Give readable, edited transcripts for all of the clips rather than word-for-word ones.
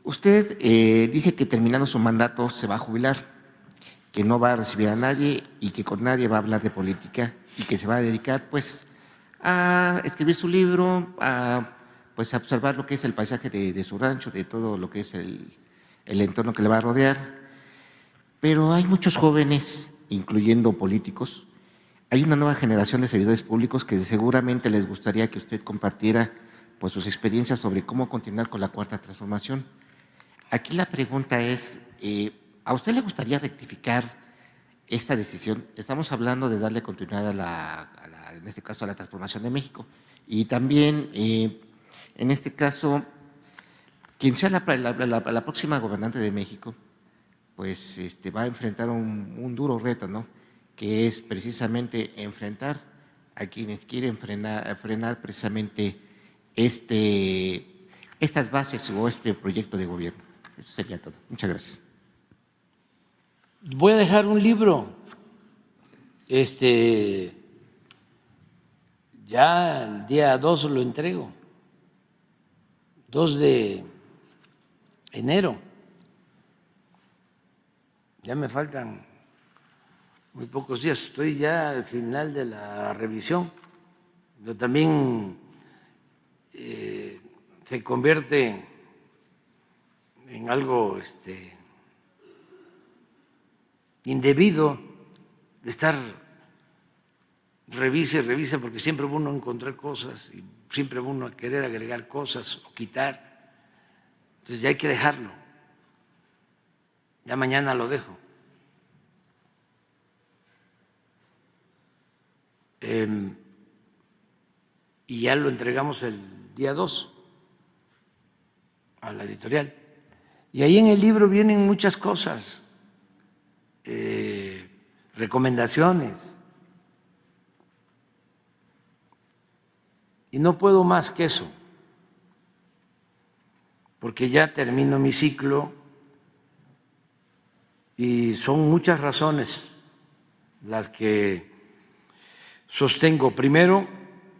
Usted dice que terminando su mandato se va a jubilar, que no va a recibir a nadie y que con nadie va a hablar de política y que se va a dedicar pues a escribir su libro, a pues a observar lo que es el paisaje de su rancho, de todo lo que es el entorno que le va a rodear. Pero hay muchos jóvenes, incluyendo políticos, hay una nueva generación de servidores públicos que seguramente les gustaría que usted compartiera pues sus experiencias sobre cómo continuar con la cuarta transformación. Aquí la pregunta es, ¿a usted le gustaría rectificar esta decisión? Estamos hablando de darle continuidad en este caso, a la transformación de México. Y también, en este caso, quien sea la próxima gobernante de México, pues va a enfrentar un duro reto, ¿no? Que es precisamente enfrentar a quienes quieren frenar precisamente estas bases o este proyecto de gobierno. Eso sería todo. Muchas gracias. Voy a dejar un libro, ya el día 2 lo entrego, 2 de enero. Ya me faltan muy pocos días, estoy ya al final de la revisión, pero también se convierte en algo indebido de estar revise y revise, porque siempre va uno a encontrar cosas y siempre va uno a querer agregar cosas o quitar. Entonces ya hay que dejarlo. Ya mañana lo dejo. Y ya lo entregamos el día 2 a la editorial. Y ahí en el libro vienen muchas cosas, recomendaciones. Y no puedo más que eso, porque ya termino mi ciclo y son muchas razones las que sostengo. Primero,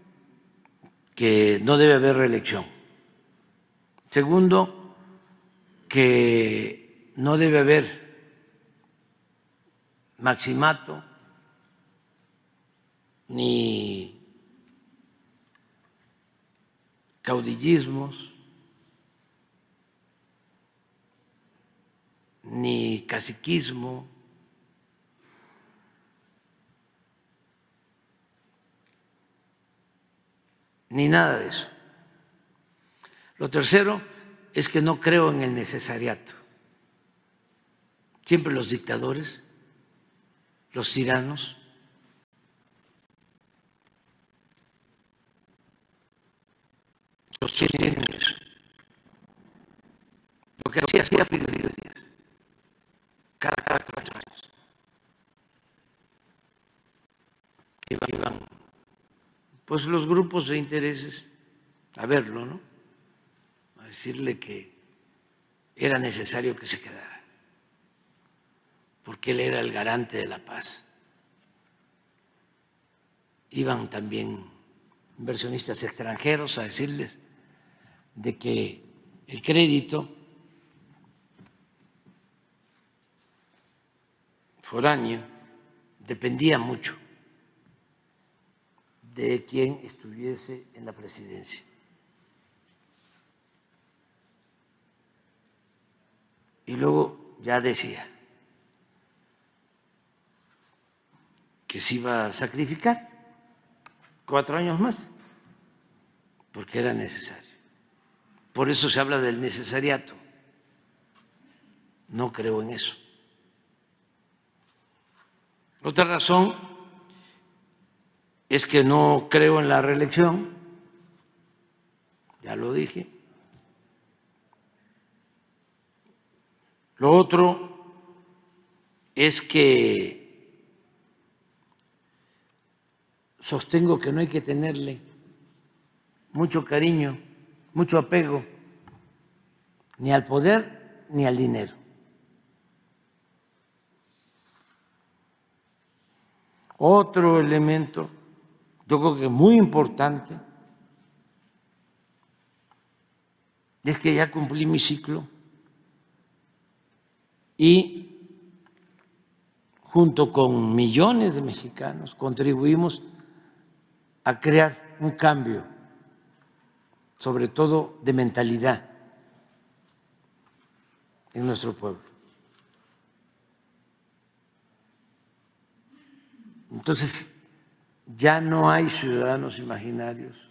que no debe haber reelección. Segundo, que no debe haber maximato ni caudillismos, ni caciquismo, ni nada de eso. Lo tercero es que no creo en el necesariato. Siempre los dictadores, los tiranos, sostienen eso. Lo que hacía Porfirio Díaz cada 4 años. Iban pues los grupos de intereses a verlo, ¿no? A decirle que era necesario que se quedara, porque él era el garante de la paz. Iban también inversionistas extranjeros a decirles de que el crédito foráneo dependía mucho de quien estuviese en la presidencia. Y luego ya decía que se iba a sacrificar 4 años más, porque era necesario. Por eso se habla del necesariato. No creo en eso. Otra razón es que no creo en la reelección, ya lo dije. Lo otro es que sostengo que no hay que tenerle mucho cariño, mucho apego, ni al poder ni al dinero. Otro elemento, yo creo que muy importante, es que ya cumplí mi ciclo y junto con millones de mexicanos contribuimos a crear un cambio, sobre todo de mentalidad en nuestro pueblo. Entonces, ya no hay ciudadanos imaginarios,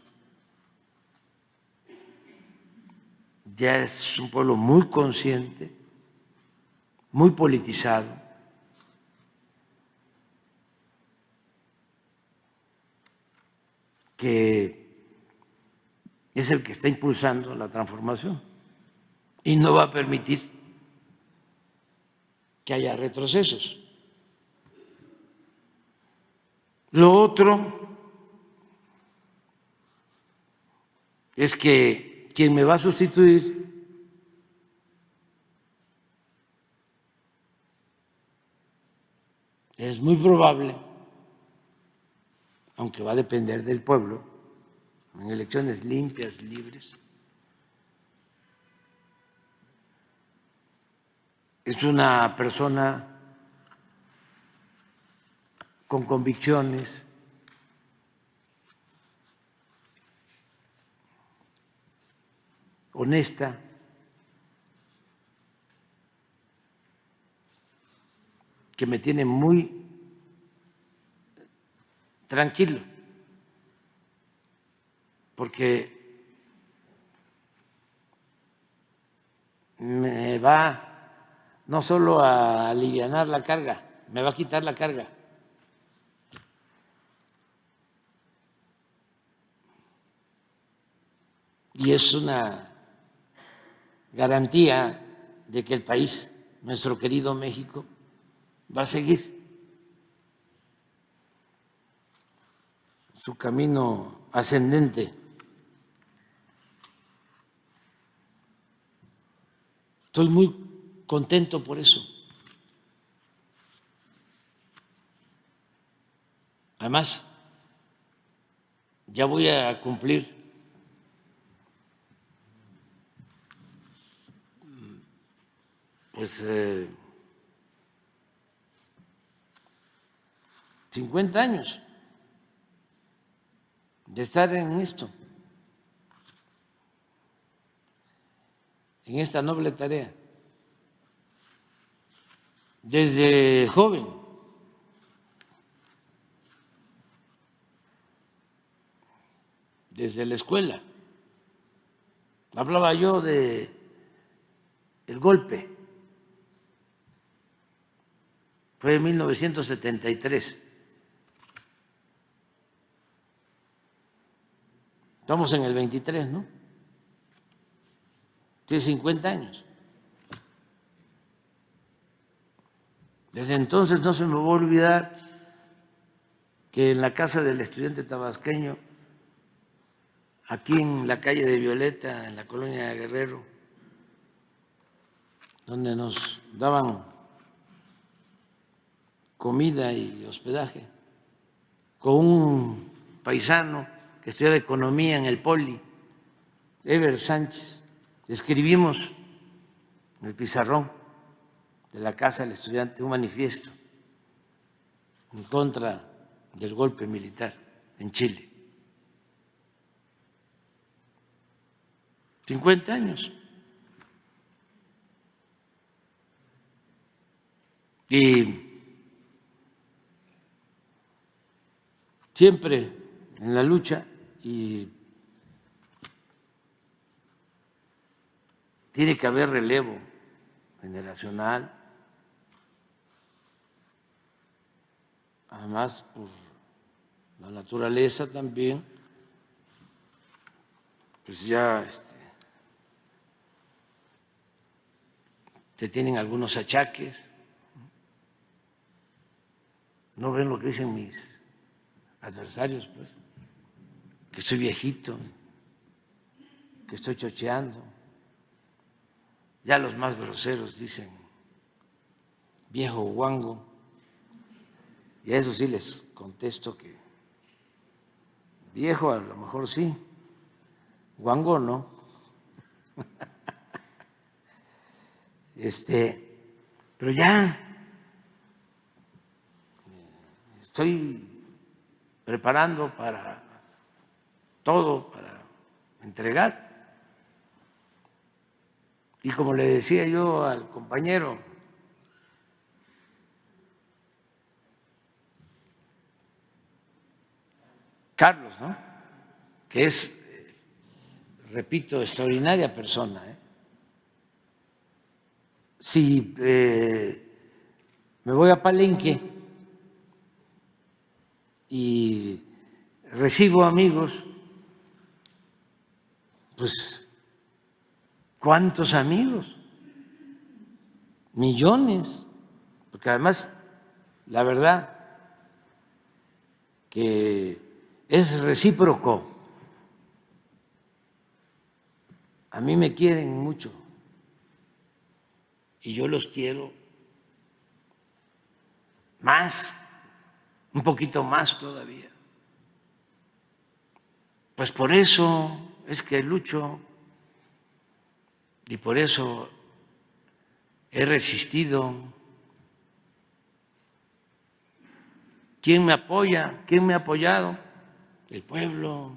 ya es un pueblo muy consciente, muy politizado, que es el que está impulsando la transformación y no va a permitir que haya retrocesos. Lo otro es que quien me va a sustituir es muy probable, aunque va a depender del pueblo, en elecciones limpias, libres, es una persona con convicciones, honesta, que me tiene muy tranquilo, porque me va no solo a alivianar la carga, me va a quitar la carga. Y es una garantía de que el país, nuestro querido México, va a seguir su camino ascendente. Estoy muy contento por eso. Además, ya voy a cumplir pues 50 años de estar en esto, en esta noble tarea. Desde joven desde la escuela hablaba yo de el golpe. Fue en 1973. Estamos en el 23, ¿no? Tiene 50 años. Desde entonces no se me va a olvidar que en la casa del estudiante tabasqueño, aquí en la calle de Violeta, en la colonia de Guerrero, donde nos daban comida y hospedaje, con un paisano que estudiaba economía en el Poli, Ever Sánchez, escribimos en el pizarrón de la casa del estudiante un manifiesto en contra del golpe militar en Chile. 50 años. Y siempre en la lucha, y tiene que haber relevo generacional, además por la naturaleza también, pues ya se tienen algunos achaques. No ven lo que dicen mis adversarios, pues, que soy viejito, que estoy chocheando. Ya los más groseros dicen viejo guango, y a eso sí les contesto que viejo a lo mejor sí, guango no. Pero ya estoy preparando para todo, para entregar. Y como le decía yo al compañero, Carlos, ¿no?, que es, repito, extraordinaria persona, Si me voy a Palenque y recibo amigos, pues, ¿cuántos amigos? Millones, porque además, la verdad que es recíproco. A mí me quieren mucho y yo los quiero más, un poquito más todavía. Pues por eso es que lucho y por eso he resistido. ¿Quién me apoya? ¿Quién me ha apoyado? El pueblo.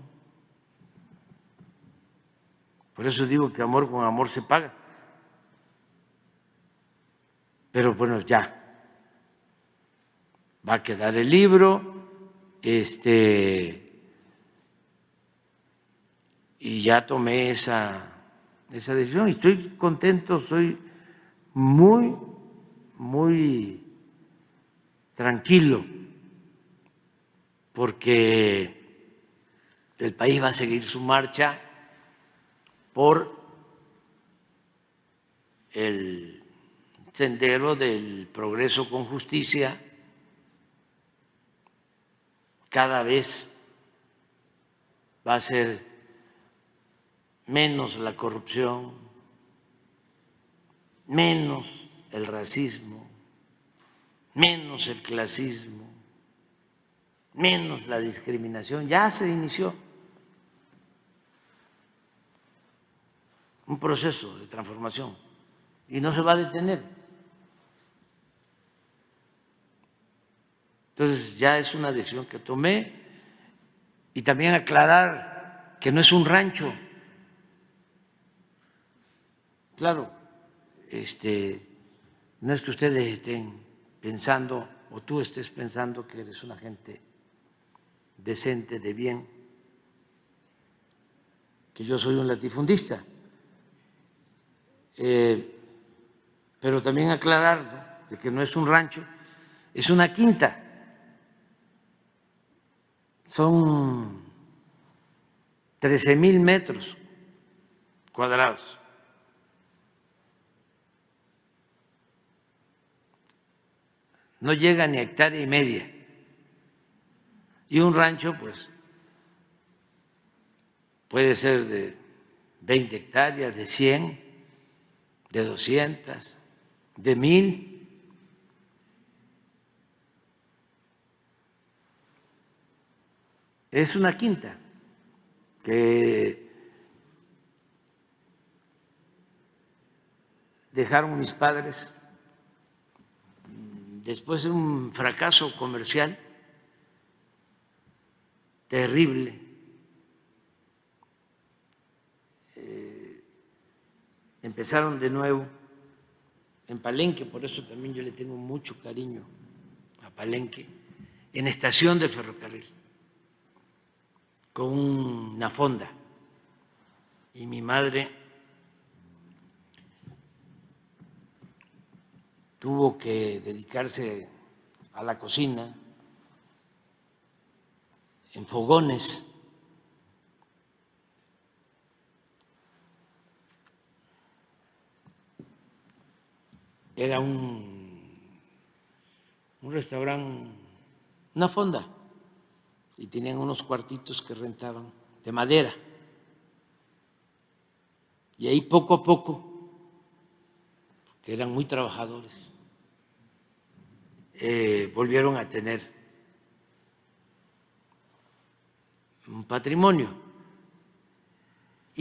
Por eso digo que amor con amor se paga. Pero bueno, ya va a quedar el libro, y ya tomé esa decisión y estoy contento, soy muy, muy tranquilo, porque el país va a seguir su marcha por el sendero del progreso con justicia. Cada vez va a ser menos la corrupción, menos el racismo, menos el clasismo, menos la discriminación. Ya se inició un proceso de transformación y no se va a detener. Entonces ya es una decisión que tomé, y también aclarar que no es un rancho. Claro, no es que ustedes estén pensando o tú estés pensando que eres una gente decente, de bien, que yo soy un latifundista. Pero también aclarar, ¿no?, de que no es un rancho, es una quinta. Son 13,000 metros cuadrados. No llega ni a hectárea y media. Y un rancho, pues, puede ser de 20 hectáreas, de 100, de 200, de 1,000. Es una quinta que dejaron mis padres después de un fracaso comercial terrible. Empezaron de nuevo en Palenque, por eso también yo le tengo mucho cariño a Palenque, en estación de ferrocarril, con una fonda. Y mi madre tuvo que dedicarse a la cocina en fogones. Era un restaurante, una fonda, y tenían unos cuartitos que rentaban de madera. Y ahí poco a poco, que eran muy trabajadores, volvieron a tener un patrimonio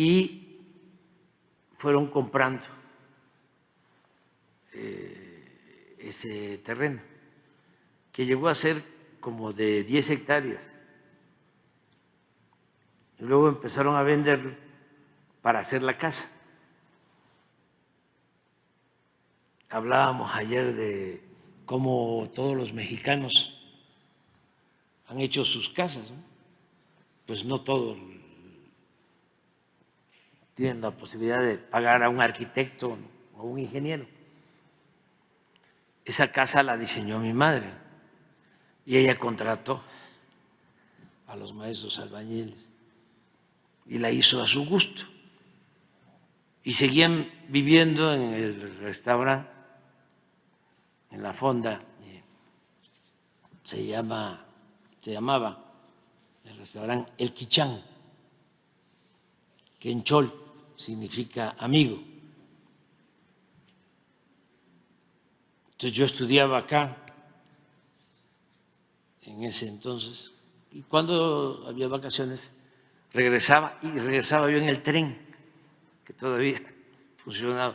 y fueron comprando ese terreno, que llegó a ser como de 10 hectáreas. Y luego empezaron a venderlo para hacer la casa. Hablábamos ayer de cómo todos los mexicanos han hecho sus casas, ¿no? Pues no todos tienen la posibilidad de pagar a un arquitecto o un ingeniero. Esa casa la diseñó mi madre y ella contrató a los maestros albañiles y la hizo a su gusto. Y seguían viviendo en el restaurante, en la fonda, se llamaba el restaurante El Quichán, que en chol significa amigo. Entonces yo estudiaba acá en ese entonces, y cuando había vacaciones regresaba yo en el tren, que todavía funcionaba,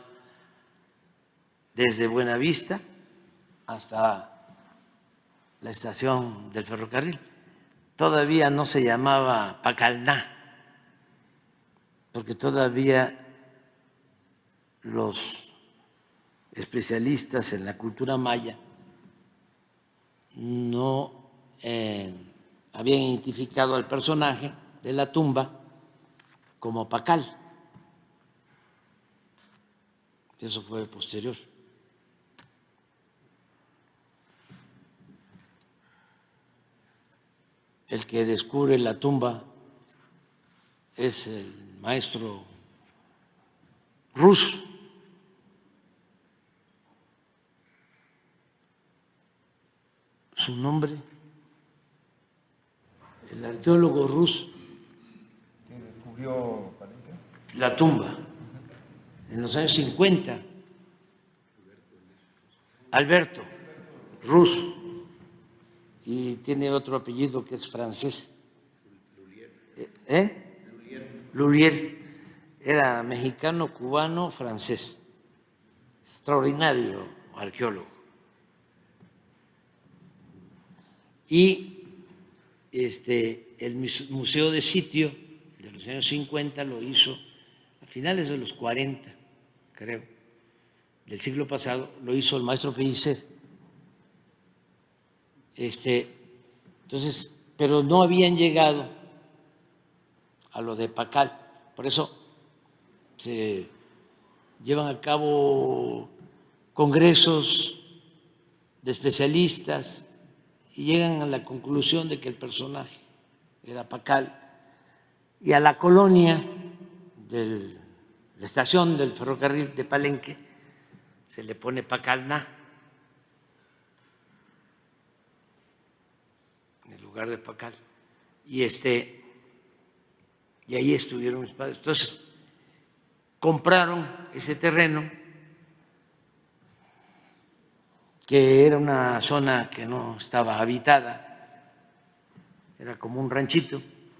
desde Buenavista hasta la estación del ferrocarril. Todavía no se llamaba Pacalná, porque todavía los especialistas en la cultura maya no habían identificado al personaje de la tumba como Pacal. Eso fue posterior. El que descubre la tumba es el maestro Rus. Su nombre, el arqueólogo Rus. ¿Que descubrió Palenque? La tumba en los años 50. Alberto Rus. Y tiene otro apellido que es francés. Lullier. Era mexicano, cubano, francés. Extraordinario arqueólogo. Y el Museo de Sitio de los años 50 lo hizo a finales de los 40, creo, del siglo pasado, lo hizo el maestro Pellicer. Entonces, pero no habían llegado a lo de Pacal, por eso se llevan a cabo congresos de especialistas y llegan a la conclusión de que el personaje era Pacal, y a la colonia de la estación del ferrocarril de Palenque se le pone Pacalná en lugar de Pacal. Y ahí estuvieron mis padres. Entonces compraron ese terreno, que era una zona que no estaba habitada, era como un ranchito.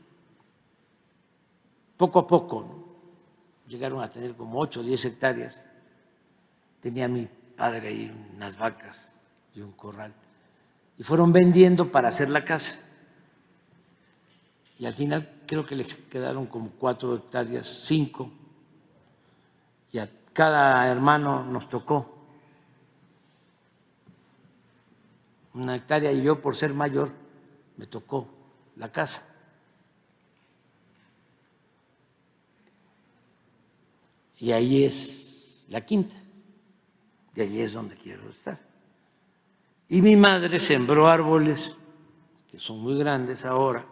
Poco a poco, ¿no?, llegaron a tener como 8 o 10 hectáreas. Tenía mi padre ahí unas vacas y un corral. Y fueron vendiendo para hacer la casa. Y al final creo que les quedaron como 4 hectáreas, 5. Y a cada hermano nos tocó 1 hectárea, y yo, por ser mayor, me tocó la casa. Y ahí es la quinta, y allí es donde quiero estar. Y mi madre sembró árboles que son muy grandes ahora,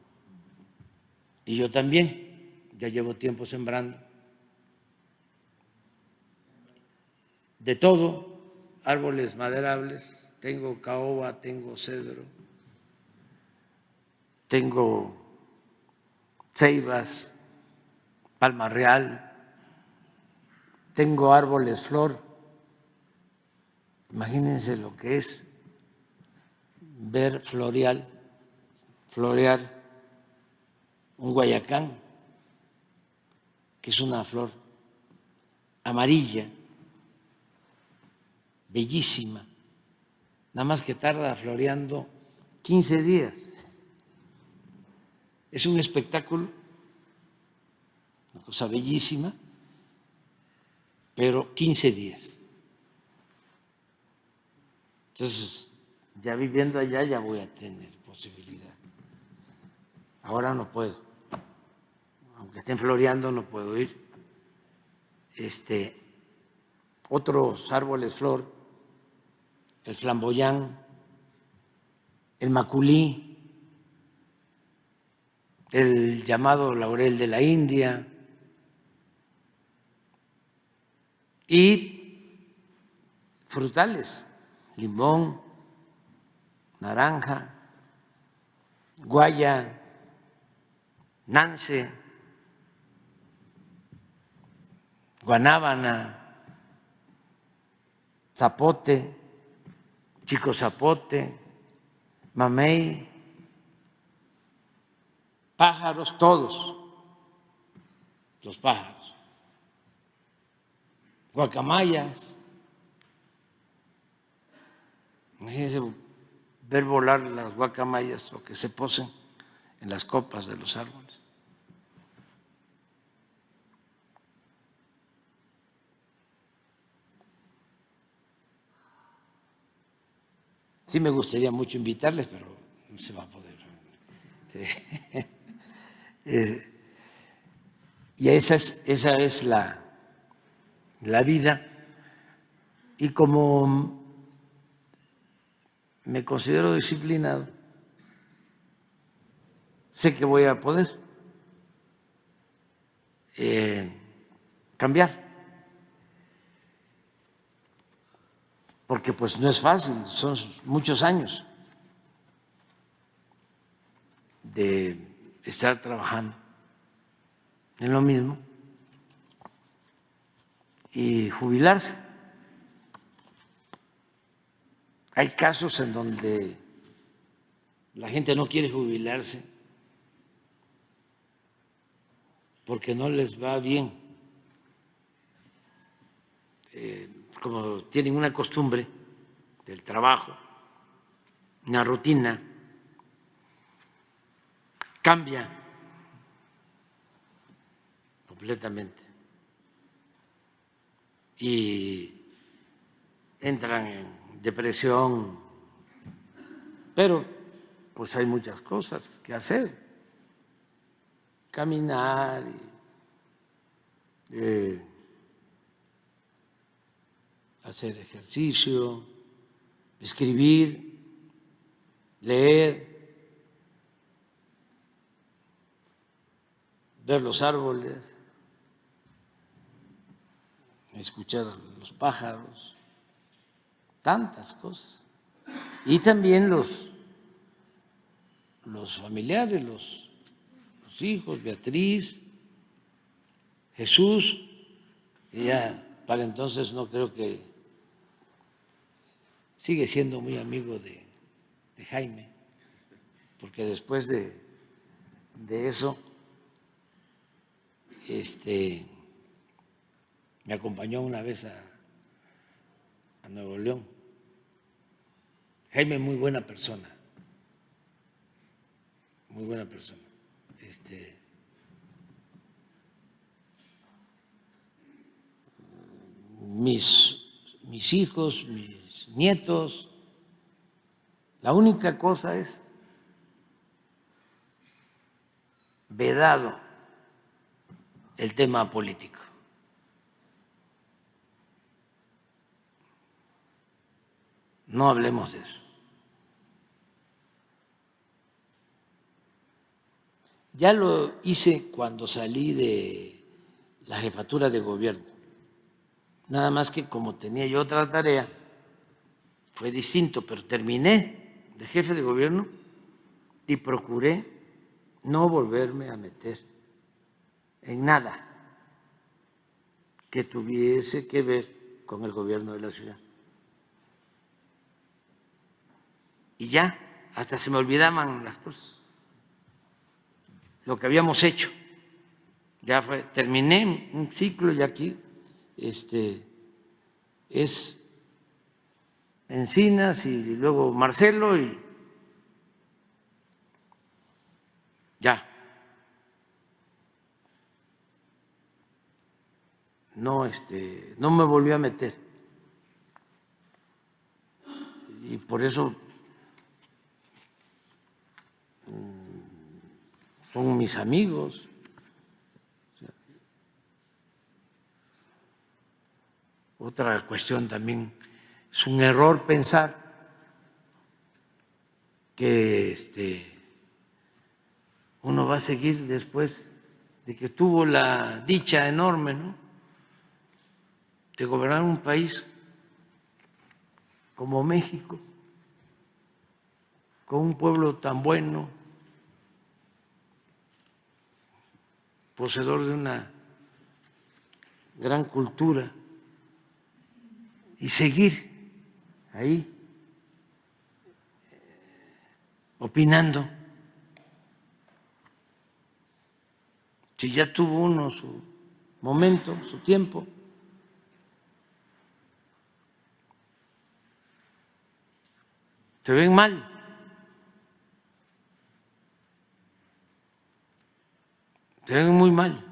y yo también, ya llevo tiempo sembrando. De todo, árboles maderables, tengo caoba, tengo cedro, tengo ceibas, palma real, tengo árboles flor. Imagínense lo que es ver florear un guayacán, que es una flor amarilla, bellísima, nada más que tarda floreando 15 días. Es un espectáculo, una cosa bellísima, pero 15 días. Entonces, ya viviendo allá ya voy a tener posibilidad. Ahora no puedo, aunque estén floreando no puedo ir. Otros árboles flor, el flamboyán, el maculí, el llamado laurel de la India y frutales, limón, naranja, guaya, nance, guanábana, zapote, chico zapote, mamey, pájaros, todos los pájaros, guacamayas. Imagínense ver volar las guacamayas o que se posen en las copas de los árboles. Sí me gustaría mucho invitarles, pero no se va a poder. Y esa es la vida. Y como me considero disciplinado, sé que voy a poder cambiar. Porque pues no es fácil, son muchos años de estar trabajando en lo mismo y jubilarse. Hay casos en donde la gente no quiere jubilarse porque no les va bien, como tienen una costumbre del trabajo, una rutina, cambia completamente y entran en depresión, pero pues hay muchas cosas que hacer, caminar, hacer ejercicio, escribir, leer, ver los árboles, escuchar los pájaros, tantas cosas. Y también los familiares, los hijos, Beatriz, Jesús, y ya para entonces no creo que sigue siendo muy amigo de Jaime, porque después de eso me acompañó una vez a Nuevo León. Jaime es muy buena persona, muy buena persona. Mis hijos, mis nietos, la única cosa es vedado el tema político. No hablemos de eso. Ya lo hice cuando salí de la jefatura de gobierno. Nada más que como tenía yo otra tarea, fue distinto, pero terminé de jefe de gobierno y procuré no volverme a meter en nada que tuviese que ver con el gobierno de la ciudad. Y ya, hasta se me olvidaban las cosas, lo que habíamos hecho. Ya fue, terminé un ciclo y aquí es Encinas y luego Marcelo y ya. No, no me volvió a meter. Y por eso son mis amigos. Otra cuestión también, es un error pensar que uno va a seguir después de que tuvo la dicha enorme, ¿no?, de gobernar un país como México, con un pueblo tan bueno, poseedor de una gran cultura, y seguir ahí opinando. Si ya tuvo uno su momento, su tiempo. Se ven mal. Se ven muy mal.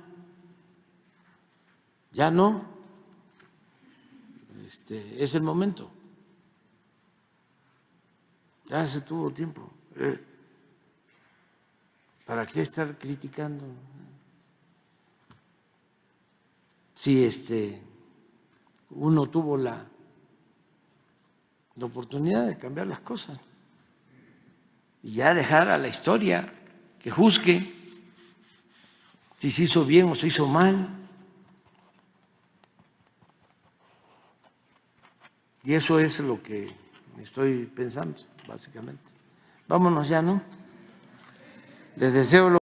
Ya no. Es el momento. Ya se tuvo tiempo. ¿Para qué estar criticando? Si uno tuvo la oportunidad de cambiar las cosas y ya dejar a la historia que juzgue si se hizo bien o se hizo mal. Y eso es lo que estoy pensando, básicamente. Vámonos ya, ¿no? Les deseo